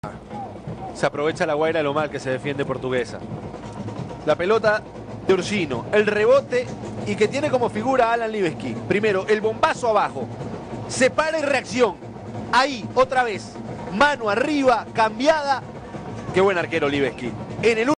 Se aprovecha la Guaira lo mal que se defiende Portuguesa. La pelota de Ursino, el rebote y que tiene como figura a Alan Libeskind. Primero, el bombazo abajo. Se para y reacción. Ahí, otra vez. Mano arriba, cambiada. Qué buen arquero Libeskind. En el